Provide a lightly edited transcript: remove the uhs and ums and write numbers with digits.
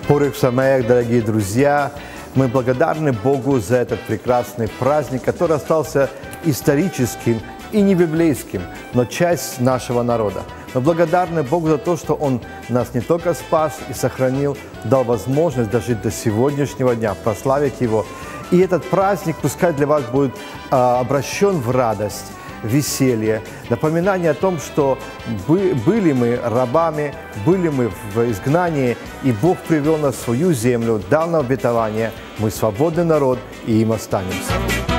Порых Самаях, дорогие друзья, мы благодарны Богу за этот прекрасный праздник, который остался историческим и не библейским, но часть нашего народа. Мы благодарны Богу за то, что Он нас не только спас и сохранил, дал возможность дожить до сегодняшнего дня, прославить Его. И этот праздник пускай для вас будет обращен в радость, веселье, напоминание о том, что были мы рабами, были мы в изгнании, и Бог привел нас в свою землю, дал нам обетование, мы свободный народ, и им останемся.